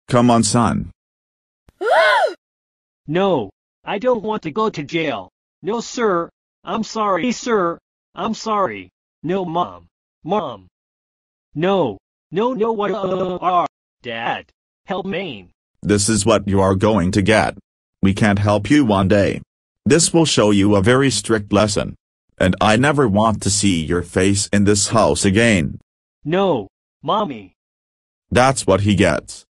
Come on, son. No, I don't want to go to jail. No, sir. I'm sorry, sir. I'm sorry. No, Mom. Mom. No. No, no, what are? Dad. Help me. This is what you are going to get. We can't help you one day. This will show you a very strict lesson. And I never want to see your face in this house again. No, Mommy. That's what he gets.